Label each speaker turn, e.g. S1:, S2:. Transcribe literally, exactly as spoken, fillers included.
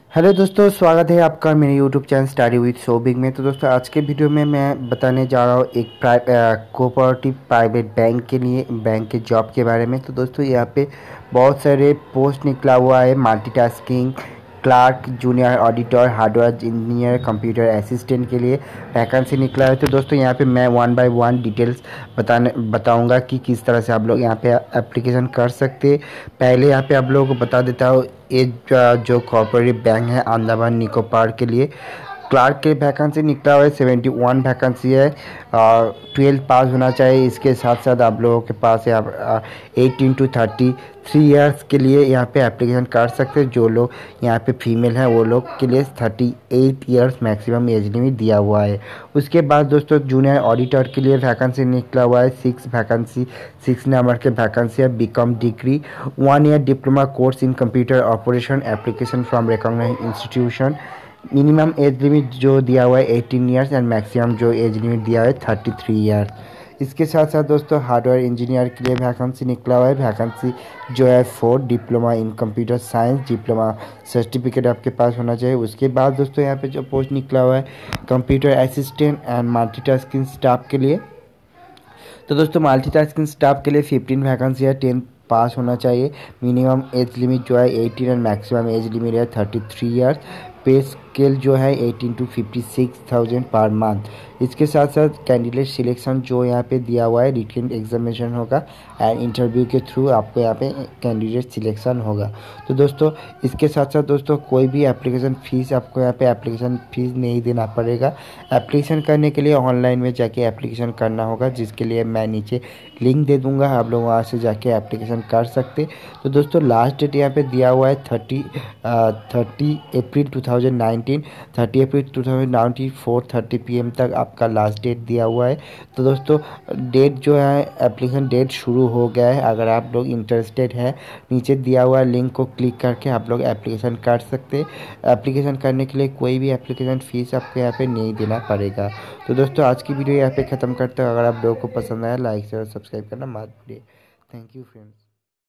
S1: Hello दोस्तों, स्वागत है आपका मेरे यूट्यूब चैनल स्टडी विद शोबिग में। तो दोस्तों आज के वीडियो में मैं बताने जा रहा हूँ एक कोऑपरेटिव प्राइवेट बैंक के लिए बैंक के जॉब के बारे में। तो दोस्तों यहाँ पे बहुत सारे पोस्ट निकला हुआ है। Multitasking clerk, junior auditor, hardware engineer, computer assistant के लिए वैकेंसी निकला है। तो दोस्तों यहाँ पे मैं वन बाय वन डिटेल्स बताने बताऊंगा कि किस तरह से आप लोग यहाँ पे एप्लीकेशन कर सकते। पहले यहाँ पे आप लोगों को बता देता हूँ, ये जो कॉर्पोरेटिव बैंक है अंडमान निकोबार के लिए क्लार्क के वैकेंसी निकला हुआ है। सेवेंटी वन वैकेंसी है और ट्वेल्थ पास होना चाहिए। इसके साथ साथ आप लोगों के पास है eighteen to thirty three years के लिए यहाँ पे एप्लीकेशन कर सकते हैं। जो लोग यहाँ पे फीमेल हैं वो लोग के लिए thirty eight years maximum age limit दिया हुआ है। उसके बाद दोस्तों जूनियर ऑडिटर के लिए वैकेंसी निकला हुआ है। सिक्स वैकेंसी सिक्स नंबर के वैकेंसी है। BCom degree, one year diploma course in computer operation, application from recognised institution. Minimum age limit जो दिया हुआ है एटीन ईयर्स एंड मैक्सिमम जो एज लिमिट दिया हुआ है थर्टी थ्री ईयर्स। इसके साथ साथ दोस्तों हार्डवेयर इंजीनियर के लिए वैकेंसी निकला हुआ है। वैकेंसी जो है four, diploma in computer science, diploma certificate आपके पास होना चाहिए। उसके बाद दोस्तों यहाँ पे जो पोस्ट निकला हुआ है computer assistant and multitasking staff के लिए। तो दोस्तों मल्टीटास्किंग स्टाफ के लिए फिफ्टीन वैकेंसी है। टेंथ पास होना चाहिए। मिनिमम एज लिमिट जो है eighteen and maximum age limit है thirty three years. Pay scale जो है eighteen to fifty six thousand per month. इसके साथ साथ कैंडिडेट सिलेक्शन जो यहाँ पे दिया हुआ है, रिटन एग्जामिनेशन होगा एंड इंटरव्यू के थ्रू आपको यहाँ पे कैंडिडेट सिलेक्शन होगा। तो दोस्तों इसके साथ साथ दोस्तों कोई भी एप्लीकेशन फ़ीस आपको यहाँ पे एप्लीकेशन फ़ीस नहीं देना पड़ेगा। एप्लीकेशन करने के लिए ऑनलाइन में जाके एप्लीकेशन करना होगा, जिसके लिए मैं नीचे लिंक दे दूँगा, आप लोग वहाँ से जाके एप्लीकेशन कर सकते। तो दोस्तों लास्ट डेट यहाँ पे दिया हुआ है thirty thirty April two thousand nineteen thirty April two thousand nineteen four thirty P M तक आपका लास्ट डेट दिया हुआ है। तो दोस्तों डेट जो है एप्लीकेशन डेट शुरू हो गया है। अगर आप लोग इंटरेस्टेड हैं, नीचे दिया हुआ लिंक को क्लिक करके आप लोग एप्लीकेशन कर सकते। एप्लीकेशन करने के लिए कोई भी एप्लीकेशन फ़ीस आपको यहाँ पे नहीं देना पड़ेगा। तो दोस्तों आज की वीडियो यहाँ पे ख़त्म करते हैं। अगर आप लोगों को पसंद आया लाइक शेयर सब्सक्राइब करना मत भूलिए। Thank you friends.